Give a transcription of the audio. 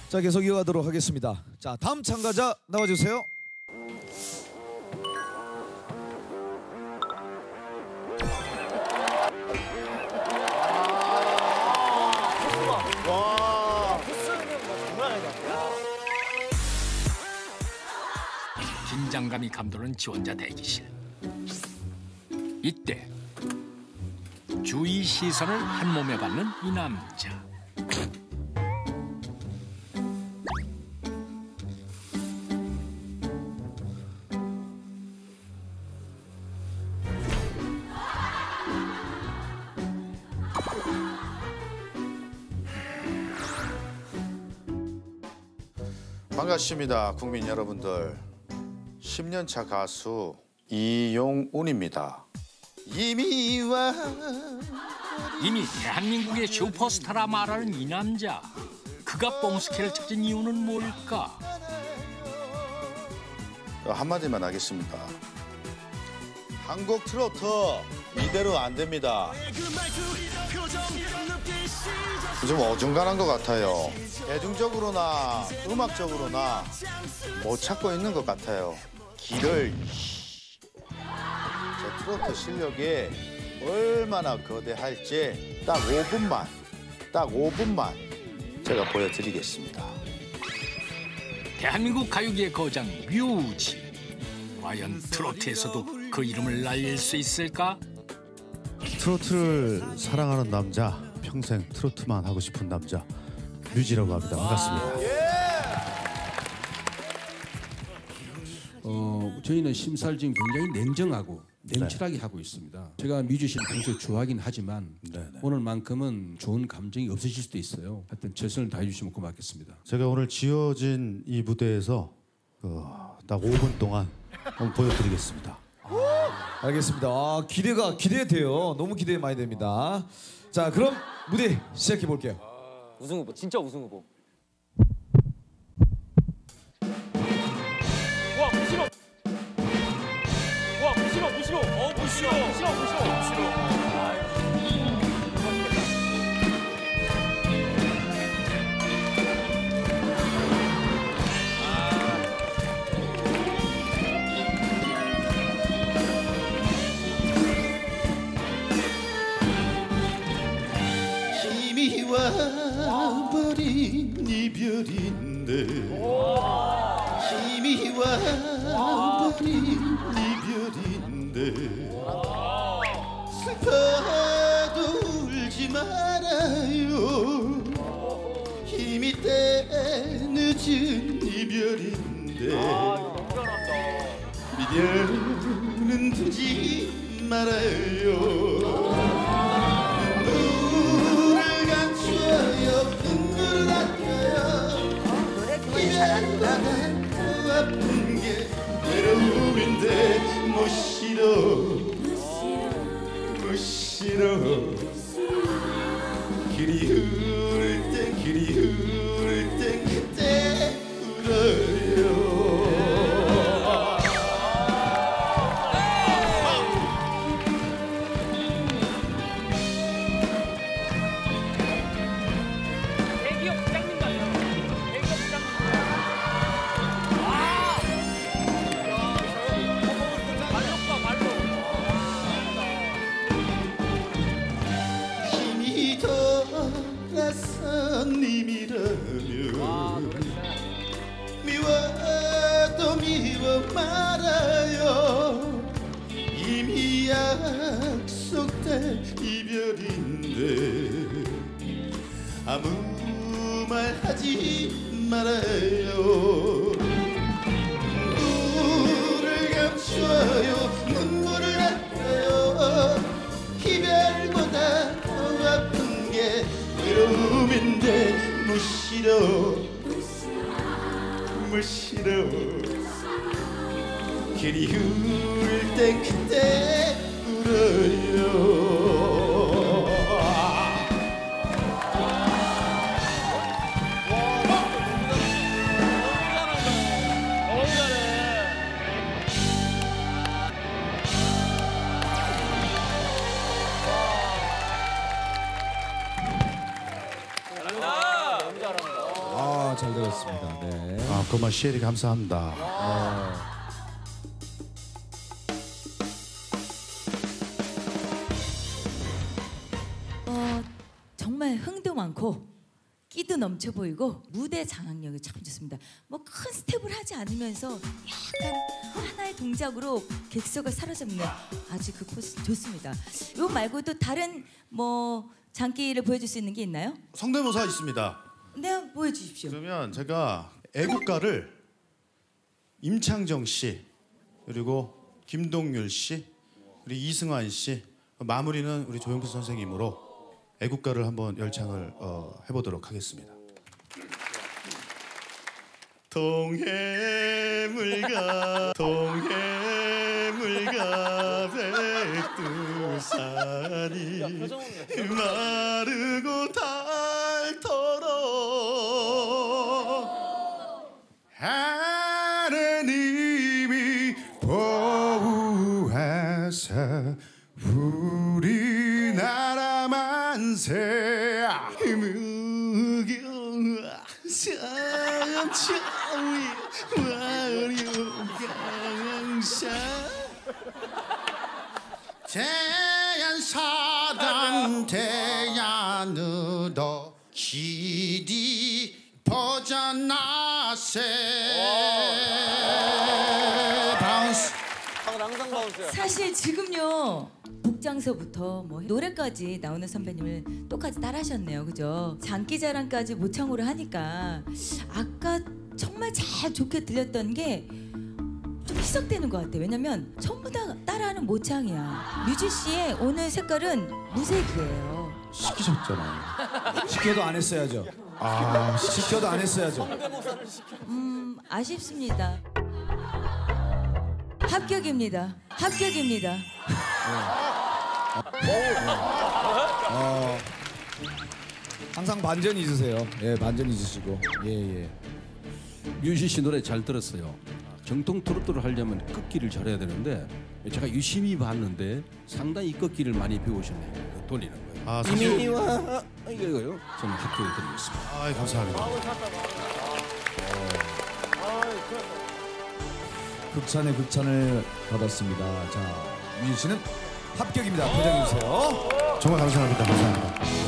자, 계속 이어가도록 하겠습니다. 자, 다음 참가자 나와주세요. 긴장감이 감도는 지원자 대기실. 이때 주위 시선을 한 몸에 받는 이 남자. 반갑습니다, 국민 여러분들. 10년차 가수 이용운입니다. 이미 대한민국의 슈퍼스타라 말하는 이 남자. 그가 뽕스케를 찾은 이유는 뭘까? 한마디만 하겠습니다. 한국 트로트 이대로 안 됩니다. 좀 어중간한 것 같아요. 대중적으로나 음악적으로나 못 찾고 있는 것 같아요. 길을. 제 트로트 실력이 얼마나 거대할지 딱 5분만 제가 보여드리겠습니다. 대한민국 가요계의 거장 뮤지. 과연 트로트에서도 그 이름을 날릴 수 있을까? 트로트를 사랑하는 남자, 평생 트로트만 하고 싶은 남자 뮤지라고 합니다. 반갑습니다. 저희는 심사를 지금 굉장히 냉정하고 냉철하게 하고 있습니다. 제가 뮤지션을 평소에 좋아하긴 하지만 오늘만큼은 좋은 감정이 없으실 수도 있어요. 하여튼 최선을 다해 주시면 고맙겠습니다. 제가 오늘 지어진 이 무대에서 딱 5분 동안 한번 보여드리겠습니다. 알겠습니다. 아, 기대돼요. 너무 기대 많이 됩니다. 자, 그럼 무대 시작해 볼게요. 우승 후보, 진짜 우승 후보. 와, 무시로. 와, 무시로. 무시로. 힘이 와버린 이별인데 힘이 와버린 이별인데 슬퍼도 울지 말아요. 힘이 때 늦은 이별인데 미련은 두지 말아요. 눈물을 아껴요. 노래 그걸 잘하는구나. 더 아픈 게 외로움인데 못 싫어 길이 흐를 땐 그때 울어요. 미워도 미워 말아요. 이미 약속된 이별인데 아무 말 하지 말아요. 눈물을 감춰요. 눈물을 아껴요. 이별보다 더 아픈 게 외로움인데 못 싫어 길이 흐를 땐 그때 울어요. 잘 들었습니다. 네. 그만 시엘이 감사합니다. 정말 흥도 많고 끼도 넘쳐 보이고 무대 장악력이 참 좋습니다. 뭐 큰 스텝을 하지 않으면서 약간 하나의 동작으로 객석을 사로잡는 아주 그 포스 좋습니다. 이거 말고도 다른 뭐 장기를 보여줄 수 있는 게 있나요? 성대모사 있습니다. 네, 보여주십시오. 그러면 제가 애국가를 임창정 씨 그리고 김동률 씨 그리고 이승환 씨 마무리는 우리 조용필 선생님으로 애국가를 한번 열창을 해보도록 하겠습니다. 동해물가 백두산이 마르고 닳도록 하느님이 보호하사 우리나라 만세 대한사단 대안으로 길이 퍼져나세 바운스. 항상 바운스야. 사실 지금요 복장서부터 뭐 노래까지 나오는 선배님을 똑같이 따라하셨네요, 그죠? 장기자랑까지 모창으로 하니까 아까 정말 잘 좋게 들렸던 게 좀 희석되는 것 같아요. 왜냐면 전부 다 따라하는 모창이야. 뮤지 씨의 오늘 색깔은 무색이에요. 시키셨잖아요. 시켜도 안 했어야죠. 시켜도 안 했어야죠. 아쉽습니다. 합격입니다. 합격입니다. 항상 반전이 있으세요. 예, 반전이 있으시고. 예. 뮤지 씨 노래 잘 들었어요. 정통 트로트를 하려면 꺾기를 잘해야 되는데 제가 유심히 봤는데 상당히 꺾기를 많이 배우셨네요. 돌리는 거예요. 사실 이거요. 저는 합격을 드리겠습니다. 감사합니다. 극찬에 극찬을 받았습니다. 자, 뮤지 씨는 합격입니다. 포장해 주세요. 정말 감사합니다. 감사합니다.